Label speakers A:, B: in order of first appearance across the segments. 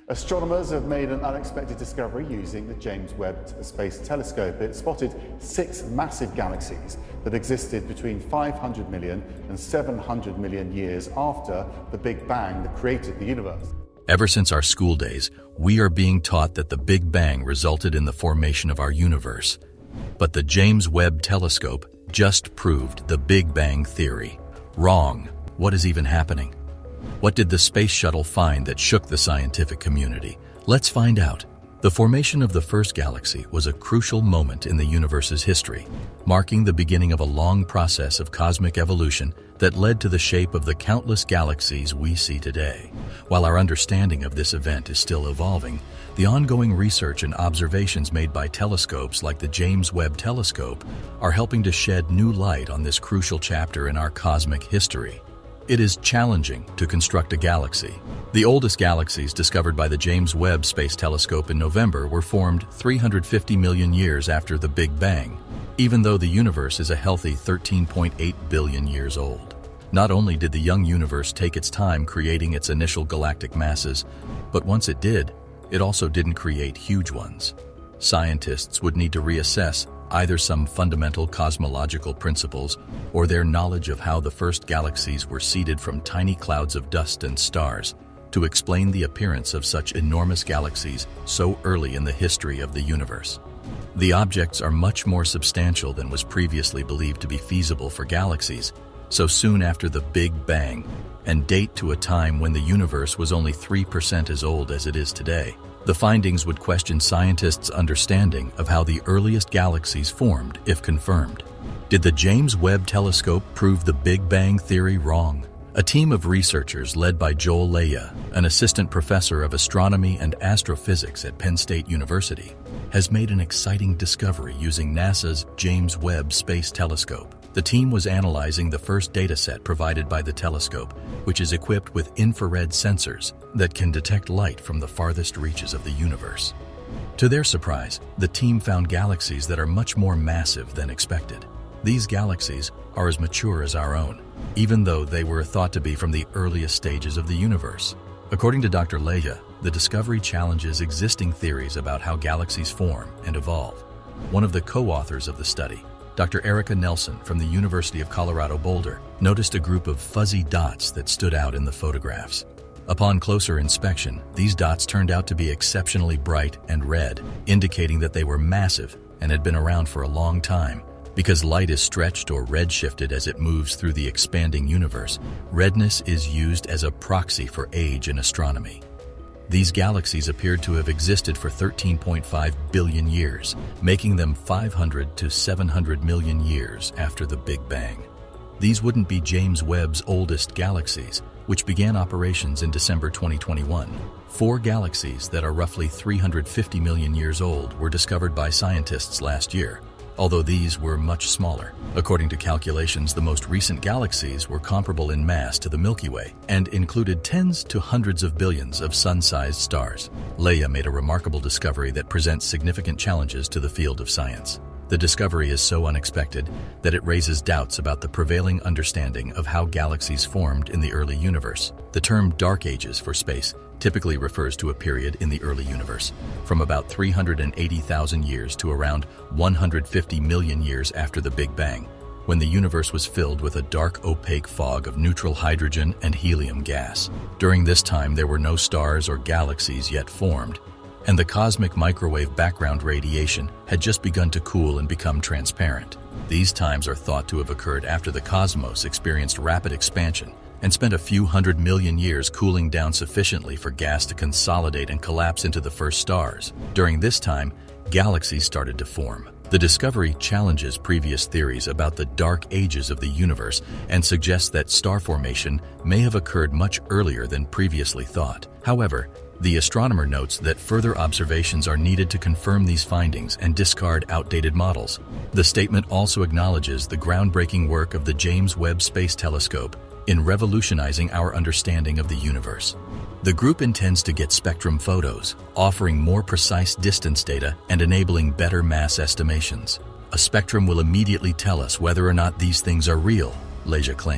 A: Astronomers have made an unexpected discovery using the James Webb Space Telescope. It spotted 6 massive galaxies that existed between 500 million and 700 million years after the Big Bang that created the universe.
B: Ever since our school days, we are being taught that the Big Bang resulted in the formation of our universe. But the James Webb Telescope just proved the Big Bang theory. Wrong. What is even happening? What did the space shuttle find that shook the scientific community? Let's find out. The formation of the first galaxy was a crucial moment in the universe's history, marking the beginning of a long process of cosmic evolution that led to the shape of the countless galaxies we see today. While our understanding of this event is still evolving, the ongoing research and observations made by telescopes like the James Webb Telescope are helping to shed new light on this crucial chapter in our cosmic history. It is challenging to construct a galaxy. The oldest galaxies discovered by the James Webb Space Telescope in November were formed 350 million years after the Big Bang, even though the universe is a healthy 13.8 billion years old. Not only did the young universe take its time creating its initial galactic masses, but once it did, it also didn't create huge ones. Scientists would need to reassess either some fundamental cosmological principles or their knowledge of how the first galaxies were seeded from tiny clouds of dust and stars to explain the appearance of such enormous galaxies so early in the history of the universe. The objects are much more substantial than was previously believed to be feasible for galaxies so soon after the Big Bang, and date to a time when the universe was only 3% as old as it is today. The findings would question scientists' understanding of how the earliest galaxies formed, if confirmed. Did the James Webb Telescope prove the Big Bang theory wrong? A team of researchers led by Joel Leja, an assistant professor of astronomy and astrophysics at Penn State University, has made an exciting discovery using NASA's James Webb Space Telescope. The team was analyzing the first dataset provided by the telescope, which is equipped with infrared sensors that can detect light from the farthest reaches of the universe. To their surprise, the team found galaxies that are much more massive than expected. These galaxies are as mature as our own, even though they were thought to be from the earliest stages of the universe. According to Dr. Leja, the discovery challenges existing theories about how galaxies form and evolve. One of the co-authors of the study, Dr. Erica Nelson from the University of Colorado Boulder, noticed a group of fuzzy dots that stood out in the photographs. Upon closer inspection, these dots turned out to be exceptionally bright and red, indicating that they were massive and had been around for a long time. Because light is stretched or redshifted as it moves through the expanding universe, redness is used as a proxy for age in astronomy. These galaxies appeared to have existed for 13.5 billion years, making them 500 to 700 million years after the Big Bang. These wouldn't be James Webb's oldest galaxies, which began operations in December 2021. 4 galaxies that are roughly 350 million years old were discovered by scientists last year, although these were much smaller. According to calculations, the most recent galaxies were comparable in mass to the Milky Way and included tens to hundreds of billions of sun-sized stars. Leja made a remarkable discovery that presents significant challenges to the field of science. The discovery is so unexpected that it raises doubts about the prevailing understanding of how galaxies formed in the early universe. The term dark ages for space typically refers to a period in the early universe, from about 380,000 years to around 150 million years after the Big Bang, when the universe was filled with a dark opaque fog of neutral hydrogen and helium gas. During this time, there were no stars or galaxies yet formed, and the cosmic microwave background radiation had just begun to cool and become transparent. These times are thought to have occurred after the cosmos experienced rapid expansion and spent a few 100 million years cooling down sufficiently for gas to consolidate and collapse into the first stars. During this time, galaxies started to form. The discovery challenges previous theories about the dark ages of the universe and suggests that star formation may have occurred much earlier than previously thought. However, the astronomer notes that further observations are needed to confirm these findings and discard outdated models. The statement also acknowledges the groundbreaking work of the James Webb Space Telescope in revolutionizing our understanding of the universe. The group intends to get spectrum photos, offering more precise distance data and enabling better mass estimations. A spectrum will immediately tell us whether or not these things are real, Leja claimed.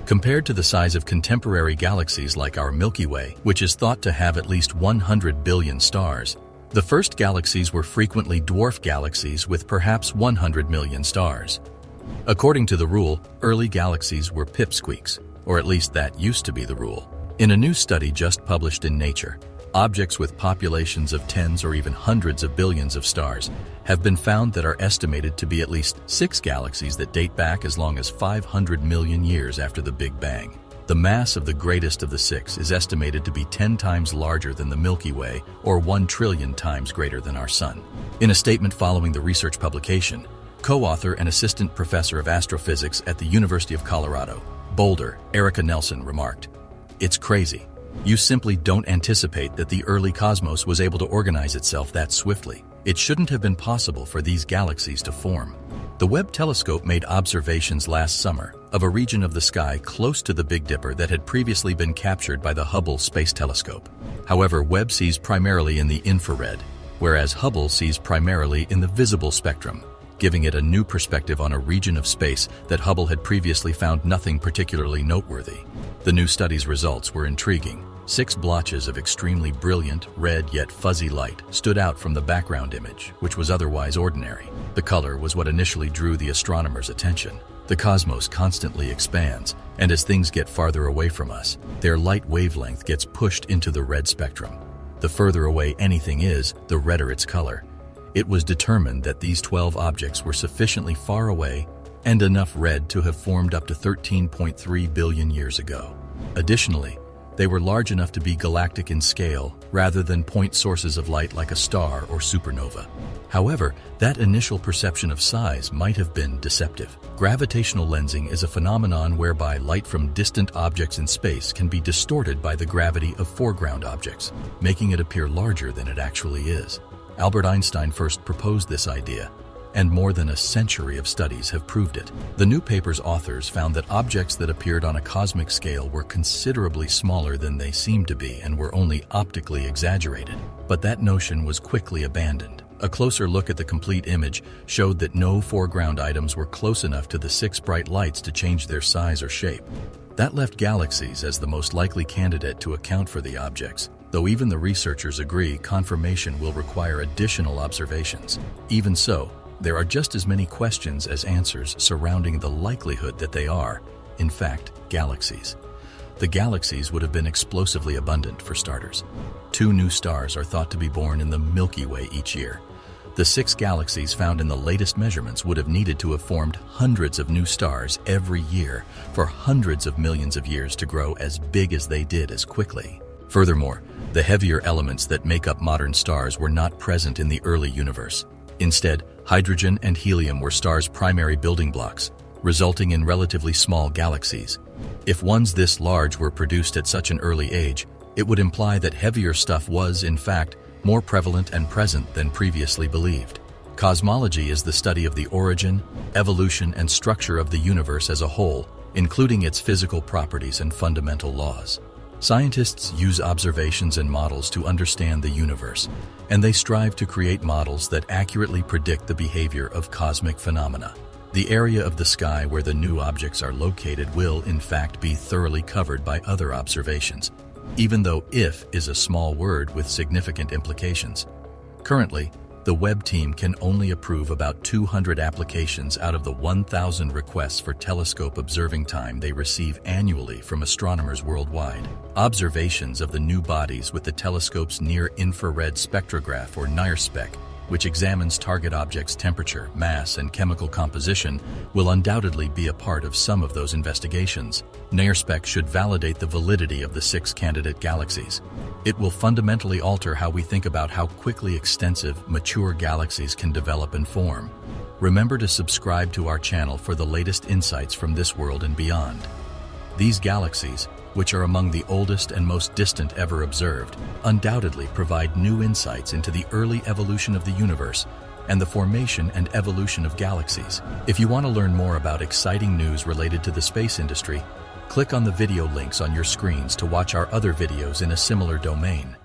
B: Compared to the size of contemporary galaxies like our Milky Way, which is thought to have at least 100 billion stars, the first galaxies were frequently dwarf galaxies with perhaps 100 million stars. According to the rule, early galaxies were pipsqueaks, or at least that used to be the rule. In a new study just published in Nature, objects with populations of tens or even hundreds of billions of stars have been found that are estimated to be at least 6 galaxies that date back as long as 500 million years after the Big Bang. The mass of the greatest of the 6 is estimated to be 10 times larger than the Milky Way or 1 trillion times greater than our Sun. In a statement following the research publication, co-author and assistant professor of astrophysics at the University of Colorado, Boulder, Erica Nelson, remarked, "It's crazy. You simply don't anticipate that the early cosmos was able to organize itself that swiftly. It shouldn't have been possible for these galaxies to form." The Webb Telescope made observations last summer of a region of the sky close to the Big Dipper that had previously been captured by the Hubble Space Telescope. However, Webb sees primarily in the infrared, whereas Hubble sees primarily in the visible spectrum, giving it a new perspective on a region of space that Hubble had previously found nothing particularly noteworthy. The new study's results were intriguing. 6 blotches of extremely brilliant, red yet fuzzy light stood out from the background image, which was otherwise ordinary. The color was what initially drew the astronomers' attention. The cosmos constantly expands, and as things get farther away from us, their light wavelength gets pushed into the red spectrum. The further away anything is, the redder its color. It was determined that these 12 objects were sufficiently far away and enough red to have formed up to 13.3 billion years ago. Additionally, they were large enough to be galactic in scale rather than point sources of light like a star or supernova. However, that initial perception of size might have been deceptive. Gravitational lensing is a phenomenon whereby light from distant objects in space can be distorted by the gravity of foreground objects, making it appear larger than it actually is. Albert Einstein first proposed this idea, and more than a century of studies have proved it. The new paper's authors found that objects that appeared on a cosmic scale were considerably smaller than they seemed to be and were only optically exaggerated. But that notion was quickly abandoned. A closer look at the complete image showed that no foreground items were close enough to the 6 bright lights to change their size or shape. That left galaxies as the most likely candidate to account for the objects, though even the researchers agree confirmation will require additional observations. Even so, there are just as many questions as answers surrounding the likelihood that they are, in fact, galaxies. The galaxies would have been explosively abundant, for starters. 2 new stars are thought to be born in the Milky Way each year. The 6 galaxies found in the latest measurements would have needed to have formed hundreds of new stars every year for hundreds of millions of years to grow as big as they did as quickly. Furthermore, the heavier elements that make up modern stars were not present in the early universe. Instead, hydrogen and helium were stars' primary building blocks, resulting in relatively small galaxies. If ones this large were produced at such an early age, it would imply that heavier stuff was, in fact, more prevalent and present than previously believed. Cosmology is the study of the origin, evolution, and structure of the universe as a whole, including its physical properties and fundamental laws. Scientists use observations and models to understand the universe, and they strive to create models that accurately predict the behavior of cosmic phenomena. The area of the sky where the new objects are located will, in fact, be thoroughly covered by other observations, even though "if" is a small word with significant implications. Currently, the Webb team can only approve about 200 applications out of the 1,000 requests for telescope observing time they receive annually from astronomers worldwide. Observations of the new bodies with the telescope's near-infrared spectrograph, or NIRSpec, which examines target objects' temperature, mass, and chemical composition, will undoubtedly be a part of some of those investigations. NIRSpec should validate the validity of the 6 candidate galaxies. It will fundamentally alter how we think about how quickly extensive, mature galaxies can develop and form. Remember to subscribe to our channel for the latest insights from this world and beyond. These galaxies, which are among the oldest and most distant ever observed, undoubtedly provide new insights into the early evolution of the universe and the formation and evolution of galaxies. If you want to learn more about exciting news related to the space industry, click on the video links on your screens to watch our other videos in a similar domain.